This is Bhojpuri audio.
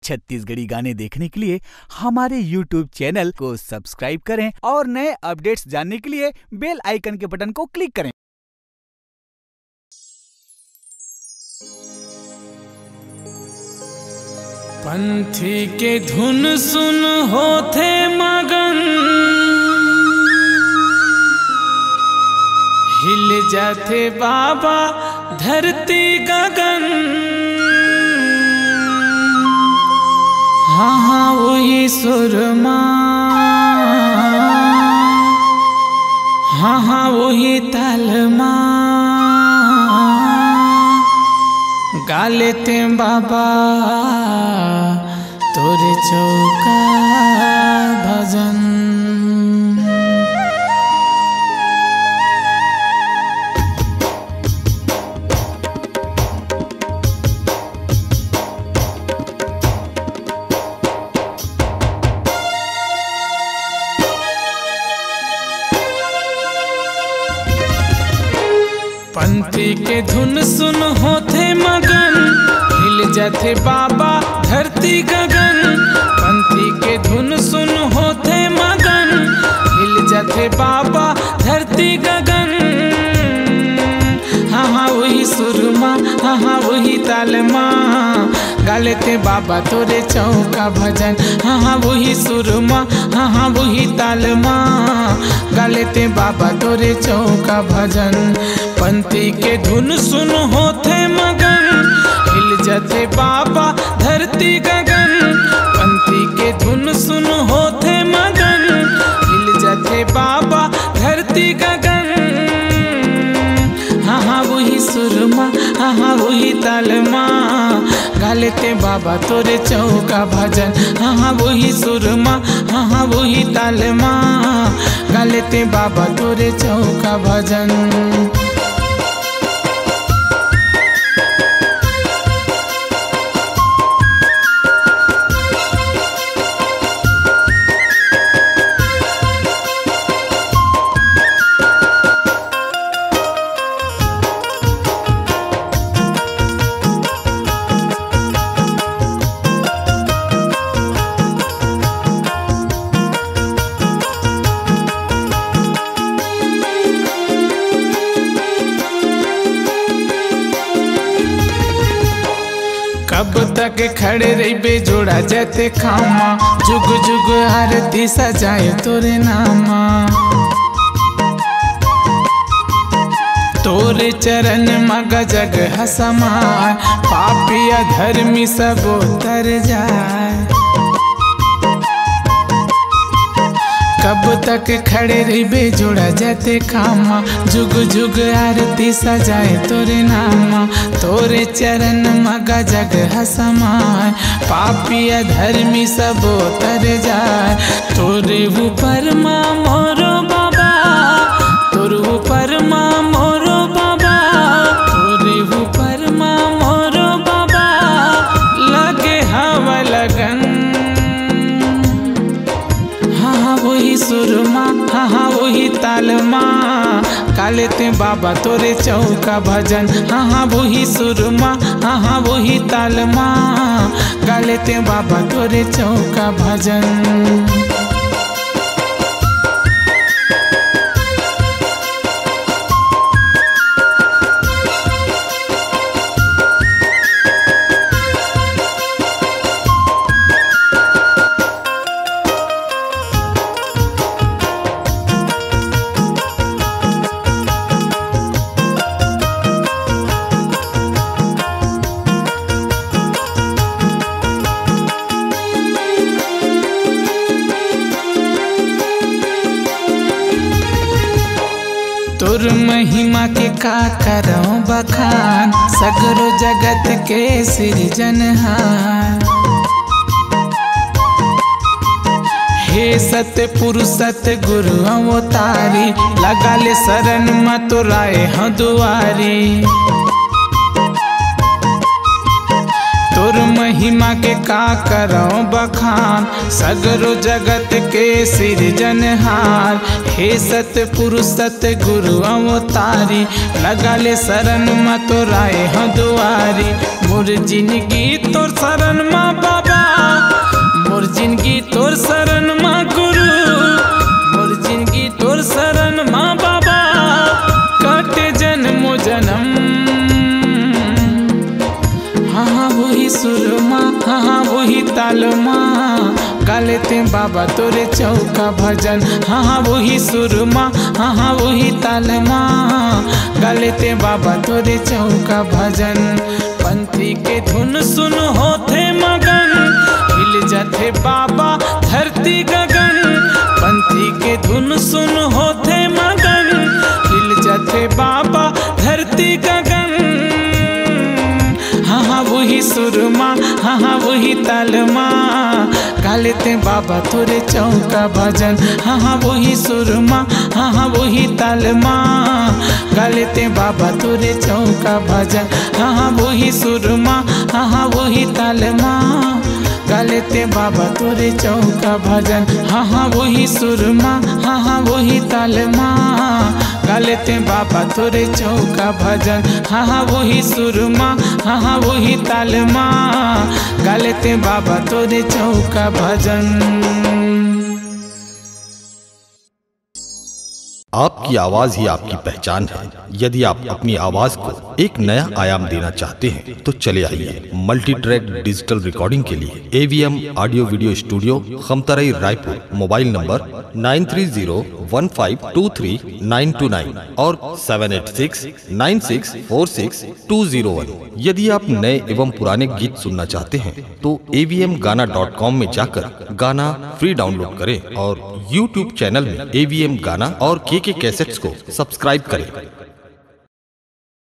छत्तीसगढ़ी गाने देखने के लिए हमारे YouTube चैनल को सब्सक्राइब करें और नए अपडेट्स जानने के लिए बेल आइकन के बटन को क्लिक करें। पंथी के धुन सुन होथे मगन, हिल जाथे बाबा धरती गगन। हाँ हाँ वही सुरमा, हाँ हाँ वही तालमा, गा लेते बाबा तोरे चौका भजन। पंथी के धुन सुन होथे मगन, हिल जाथे बाबा धरती गगन। पंथी के धुन सुन होथे मगन, हिल जाथे बाबा धरती गगन। हाँ हाँ वही सुरमा, हाँ हाँ वही तालमा, गा लेते बाबा तोरे चौका भजन। हाँ हाँ वही सुरमा, हाँ हाँ वही तालमा, गा लेते बाबा तोरे चौका भजन। पंथी के धुन सुन होथे मगन, हिल जाथे बाबा धरती गगन। पंथी के धुन सुन होथे मगन, हिल जाथे बाबा धरती गगन। हाँ हाँ वही सुरमा, हाँ हाँ वही तालमा, गा लेते बाबा तोरे चौका भजन। हाँ हाँ वही सुरमा, हाँ हाँ वही तालमा, गा लेते बाबा तोरे चौका भजन। कब तक खड़े रहिबे जोड़ा जाते खामा, जुग जुग आरती सजाए तोरे नामा। तोरे चरण मग जग हसमाए, पापी अधर्मी सब उतर जाए। कब तक खड़े रहिबे जोड़ा जाते खामा, जुग जुग आरती सजाए तोरे नामा। तोरे चरण मगा जग हसमाए, पापी अधर्मी सब उतर जाए। तोरे ऊपर माँ मोरो बाबा, तोरे ऊपर माँ मोरो बाबा, तोरे ऊपर माँ मोरो बाबा, लगे हवा लगन। हाँ वही सुरमा, हाँ हाँ वही तालमा, गा लेते बाबा तोरे चौका भजन। हाँ हाँ वही सुरमा, हाँ हाँ वही तालमा, गा लेते बाबा तोरे चौका भजन। तोर महिमा के का करो बखान, सगरो जगत के सृजनहार। हे सत्य पुरुष सत्य गुरु अवतारी, लगा ले शरण मत राय हाँ दुआरी। तोर महिमा के का करो बखान, सगरो जगत के सृजनहार। हे सत्य पुरुष सत्य गुरु अवतारी, लगा ले शरण मत राय हाँ दुआरी। मोर जिंदगी तोर शरण माँ बाबा, हाँ हाँ वही ताल माँ गा लेते बाबा तोरे चौका भजन। हाँ हाँ वही सुर माँ, हाँ हाँ वही ताल माँ गा लेते बाबा तोरे चौका भजन। पंथी के धुन सुन होते मगन, हिल जाते बाबा धरती गगन। पंथी के धुन सुन होते मगन, हिल जाते बाबा धरती गगन। हाँ हाँ वही सुर माँ, हाँ हाँ वही ताल माँ गा लेते बाबा तोरे चौका भजन। हाँ हाँ वही सुर माँ, हाँ हाँ वही ताल माँ गा लेते बाबा तोरे चौका भजन। हाँ हाँ वही सुर माँ, हाँ हाँ वही ताल माँ गा लेते बाबा तोरे चौका भजन। हाँ हाँ वही सुर माँ, हाँ हाँ वही ताल माँ गा लेते बाबा तोरे चौका भजन। हाँ हाँ वही सुर माँ, हाँ हाँ वही ताल माँ गा लेते बाबा तोरे चौका भजन। आपकी आवाज ही आपकी पहचान है। यदि आप अपनी आवाज को एक नया आयाम देना चाहते हैं तो चले आइए मल्टी ट्रैक डिजिटल रिकॉर्डिंग के लिए AVM audio video studio Khamtarai Raipur. Mobile number 9301523929 और 7869646201। यदि आप नए एवं पुराने गीत सुनना चाहते हैं तो avmgana.com में जाकर गाना फ्री डाउनलोड करें और YouTube चैनल में AVM गाना और के कैसेट्स को सब्सक्राइब करें।